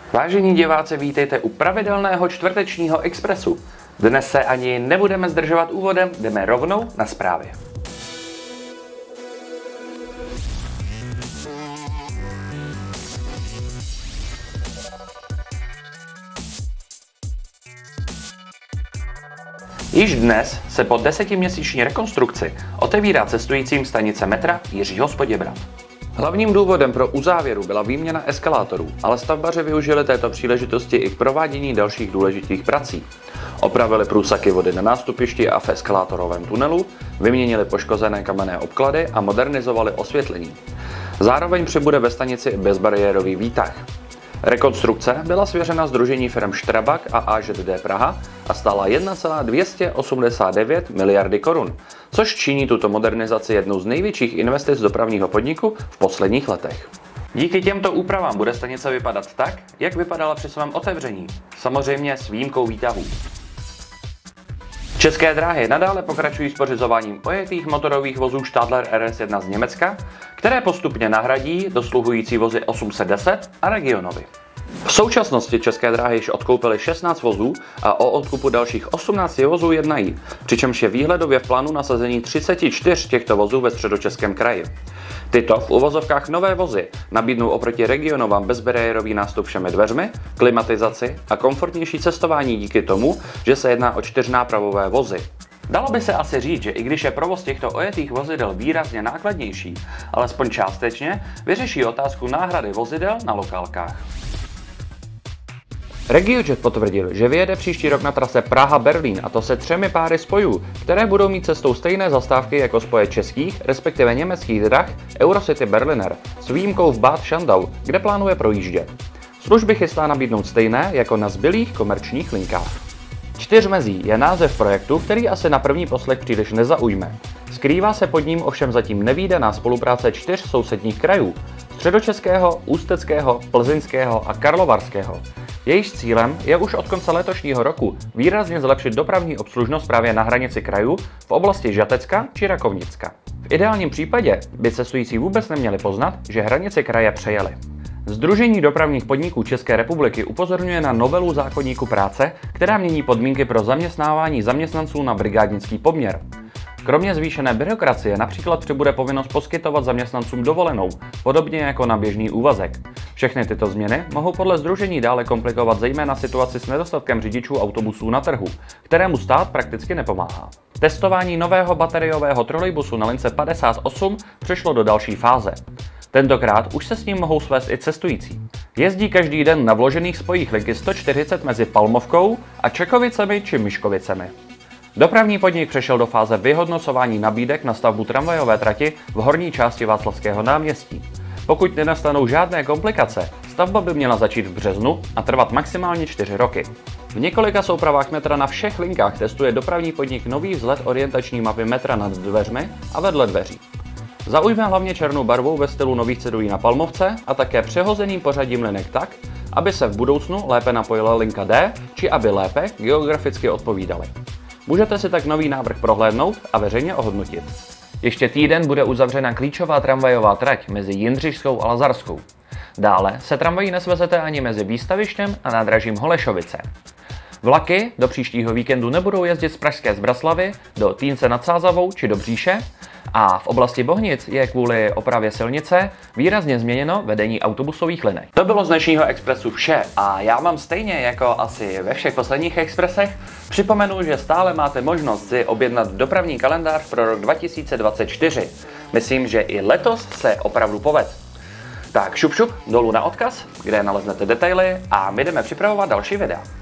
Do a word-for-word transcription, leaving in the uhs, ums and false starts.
Vážení diváci, vítejte u pravidelného čtvrtečního Expressu. Dnes se ani nebudeme zdržovat úvodem, jdeme rovnou na zprávy. Již dnes se po desetiměsíční rekonstrukci otevírá cestujícím stanice metra Jiřího z Poděbrad. Hlavním důvodem pro uzávěru byla výměna eskalátorů, ale stavbaři využili této příležitosti i k provádění dalších důležitých prací. Opravili průsaky vody na nástupišti a v eskalátorovém tunelu, vyměnili poškozené kamenné obklady a modernizovali osvětlení. Zároveň přibude ve stanici bezbariérový výtah. Rekonstrukce byla svěřena sdružení firem Strabag a A Ž D Praha a stála jedna celá dvě stě osmdesát devět miliardy korun, což činí tuto modernizaci jednou z největších investic dopravního podniku v posledních letech. Díky těmto úpravám bude stanice vypadat tak, jak vypadala při svém otevření, samozřejmě s výjimkou výtahů. České dráhy nadále pokračují s pořizováním ojetých motorových vozů Stadler R S jedna z Německa, které postupně nahradí dosluhující vozy osm set deset a Regionovy. V současnosti České dráhy již odkoupily šestnáct vozů a o odkupu dalších osmnácti vozů jednají, přičemž je výhledově v plánu nasazení třicet čtyři těchto vozů ve Středočeském kraji. Tyto v uvozovkách nové vozy nabídnou oproti Regionovám bezbariérový nástup všemi dveřmi, klimatizaci a komfortnější cestování díky tomu, že se jedná o čtyřnápravové vozy. Dalo by se asi říct, že i když je provoz těchto ojetých vozidel výrazně nákladnější, alespoň částečně vyřeší otázku náhrady vozidel na lokálkách. RegioJet potvrdil, že vyjede příští rok na trase Praha-Berlín, a to se třemi páry spojů, které budou mít cestou stejné zastávky jako spoje českých, respektive německých drah Eurocity Berliner, s výjimkou v Bad Schandau, kde plánuje projíždět. Služby chystá nabídnout stejné jako na zbylých komerčních linkách. Čtyřmezí je název projektu, který asi na první poslech příliš nezaujme. Skrývá se pod ním ovšem zatím nevídaná spolupráce čtyř sousedních krajů: Středočeského, Ústeckého, Plzeňského a Karlovarského. Jejíž cílem je už od konce letošního roku výrazně zlepšit dopravní obslužnost právě na hranici krajů v oblasti Žatecka či Rakovnicka. V ideálním případě by cestující vůbec neměli poznat, že hranici kraje přejeli. Sdružení dopravních podniků České republiky upozorňuje na novelu zákoníku práce, která mění podmínky pro zaměstnávání zaměstnanců na brigádnický poměr. Kromě zvýšené byrokracie například přibude povinnost poskytovat zaměstnancům dovolenou, podobně jako na běžný úvazek. Všechny tyto změny mohou podle sdružení dále komplikovat zejména situaci s nedostatkem řidičů autobusů na trhu, kterému stát prakticky nepomáhá. Testování nového bateriového trolejbusu na lince padesát osm přešlo do další fáze. Tentokrát už se s ním mohou svést i cestující. Jezdí každý den na vložených spojích linky sto čtyřicet mezi Palmovkou a Čekovicemi či Myškovicemi. Dopravní podnik přešel do fáze vyhodnocování nabídek na stavbu tramvajové trati v horní části Václavského náměstí. Pokud nenastanou žádné komplikace, stavba by měla začít v březnu a trvat maximálně čtyři roky. V několika soupravách metra na všech linkách testuje dopravní podnik nový vzhled orientační mapy metra nad dveřmi a vedle dveří. Zaujme hlavně černou barvou ve stylu nových cedulí na Palmovce a také přehozeným pořadím linek tak, aby se v budoucnu lépe napojila linka D, či aby lépe geograficky odpovídaly. Můžete si tak nový návrh prohlédnout a veřejně ohodnotit. Ještě týden bude uzavřena klíčová tramvajová trať mezi Jindřišskou a Lazarskou. Dále se tramvají nesvezete ani mezi Výstavištěm a nádražím Holešovice. Vlaky do příštího víkendu nebudou jezdit z pražské Zbraslavy do Týnce nad Sázavou či do Bříše a v oblasti Bohnic je kvůli opravě silnice výrazně změněno vedení autobusových linek. To bylo z dnešního Expressu vše a já mám stejně jako asi ve všech posledních Expressech připomenu, že stále máte možnost si objednat dopravní kalendář pro rok dva tisíce dvacet čtyři. Myslím, že i letos se opravdu poved. Tak šup šup dolů na odkaz, kde naleznete detaily a my jdeme připravovat další videa.